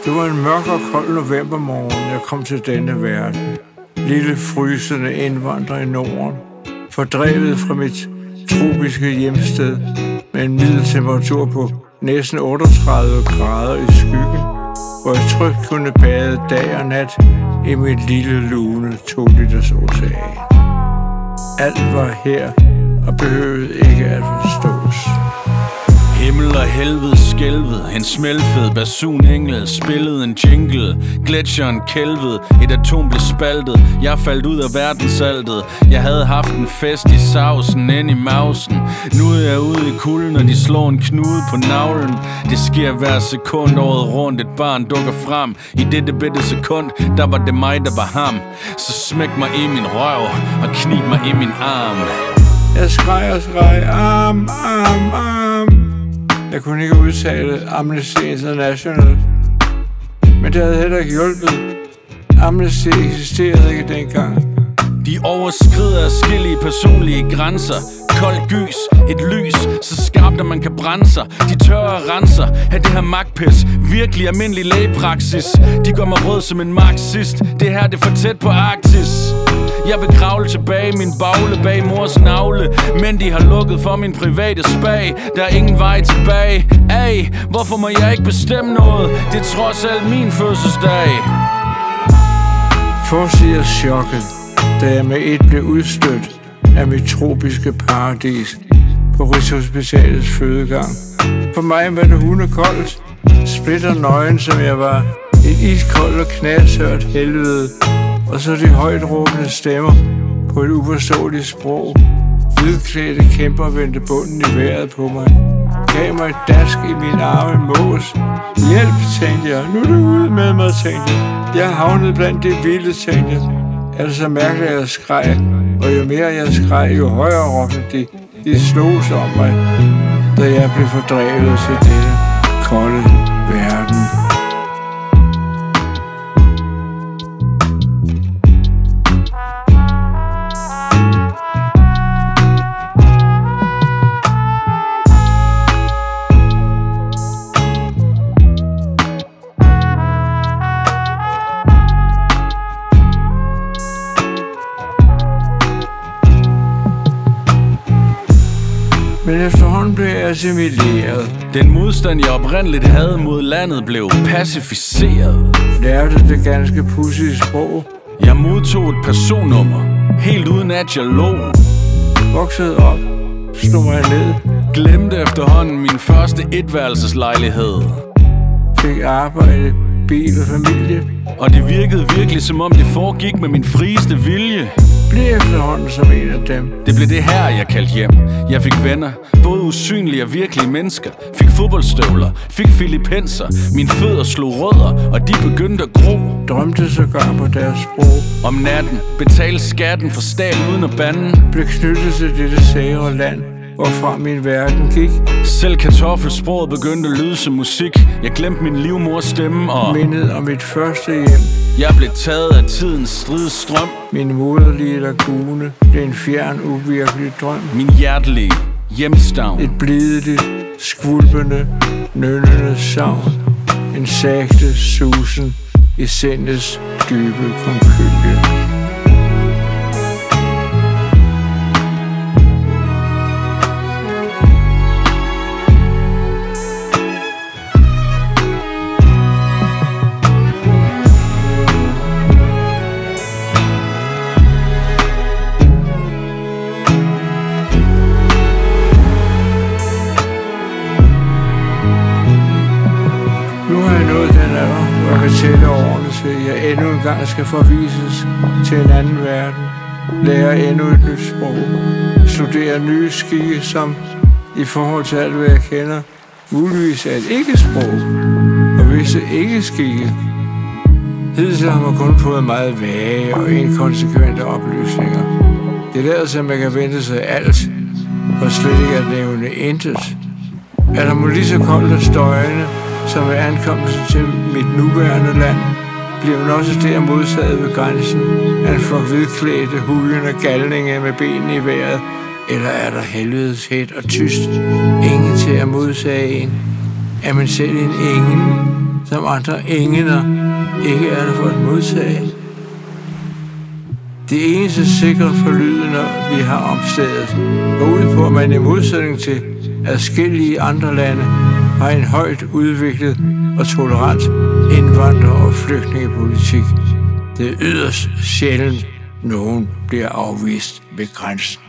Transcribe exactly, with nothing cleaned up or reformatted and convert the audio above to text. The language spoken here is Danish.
Det var en mørk og kold novembermorgen, jeg kom til denne verden. Lille frysende indvandrer i Norden, fordrevet fra mit tropiske hjemsted med en middeltemperatur på næsten otteogtredive grader i skyggen, hvor jeg trygt kunne bade dag og nat i mit lille lune to liters ocean. Alt var her og behøvede ikke at forstås. Himmel og helvede skælvede, en smeltfed basunengel spillede en jingle. Gletsjeren kælvede, et atom blev spaltet. Jeg faldt ud af verdensaltet. Jeg havde haft en fest i sausen, ind i mausen. Nu er jeg ude i kulden, og de slår en knude på navlen. Det sker hver sekund året rundt, et barn dukker frem. I dette bitte sekund, der var det mig, der var ham. Så smæk mig i min røv, og knib mig i min arm. Jeg skreg og skreg, arm, arm, arm. Jeg kunne ikke udtale Amnesty International, men det havde heller ikke hjulpet. Amnesty eksisterede ikke dengang. De overskrider adskillige personlige grænser. Kold gys, et lys, så skarpt at man kan brænde sig. De tørre renser af det her magtpis. Virkelig almindelig lægepraksis. De gør mig rød som en marxist. Det her det er for tæt på Arktis. Jeg vil kravle tilbage min bagle bag mors navle, men de har lukket for min private spag. Der er ingen vej tilbage. Ay, hvorfor må jeg ikke bestemme noget? Det er trods alt min fødselsdag. Forsiger chokket, da jeg med et blev udstødt af mit tropiske paradis på Rigshospitalets fødegang. For mig var det hundekoldt, splitter nøgen som jeg var, et iskoldt og knashørt helvede. Og så de højt råbende stemmer på et uforståeligt sprog. Hvidklædte kæmper vendte bunden i vejret på mig. Gav mig et dask i min arme mås. Hjælp, tænkte jeg. Nu er du ude med mig, tænkte jeg. Jeg havnede blandt det vilde, tænkte jeg. Er det så mærkeligt, at jeg skreg? Og jo mere jeg skreg, jo højere råbte de. De slog sig om mig, da jeg blev fordrevet til denne kolde verden. Men efterhånden blev jeg assimileret. Den modstand, jeg oprindeligt havde mod landet, blev pacificeret. Lærte det ganske pudsige sprog. Jeg modtog et personnummer, helt uden at jeg lå. Voksede op, slog mig ned. Glemte efterhånden min første etværelseslejlighed. Fik arbejde, bil og familie. Og det virkede virkelig, som om det foregik med min frieste vilje. Blev efterhånden som en af dem. Det blev det her, jeg kaldte hjem. Jeg fik venner, både usynlige og virkelige mennesker. Fik fodboldstøvler, fik filippenser. Mine fødder slog rødder, og de begyndte at gro. Drømte sågar på deres sprog. Om natten, betalte skatten for staten uden at bande. Blev knyttet til dette sære land, hvorfra min verden gik. Selv kartoffelsproget begyndte at lyde som musik. Jeg glemte min livmors stemme og mindet om mit første hjem. Jeg blev taget af tidens stridsstrøm. Min moderlige lagune blev en fjern, uvirkelig drøm. Min hjertelige hjemstavn. Et blideligt, skvulpende, nønnende savn. En sagte susen i sindets dybe konkylie. Nu har jeg nået den alder, hvor jeg kan tælle årene til, jeg endnu en gang skal forvises til en anden verden. Lære endnu et nyt sprog. Studere nye skikke, som i forhold til alt, hvad jeg kender, muligvis er et ikke-sprog. Og visse ikke-skikke. Hidtil har man kun fået meget vage og inkonsekvente oplysninger. Det lader sig, at man kan vente sig alt, og slet ikke at nævne intet. Er der må lige så koldt og støjende, som ved ankomsten til mit nuværende land, bliver man også der modtaget ved grænsen af en flok hvidklædte, hulende galninge med benene i vejret. Eller er der helvedes hæt og tyst, ingen til at modsage en? Er man selv en ingen, som andre engener ikke er der for at modtage. Det eneste sikre forlydende, vi har om stedet, går ud på, at man i modsætning til adskillige andre lande har en højt udviklet og tolerant indvandrer- og flygtningepolitik. Det er yderst sjældent, nogen bliver afvist ved grænsen.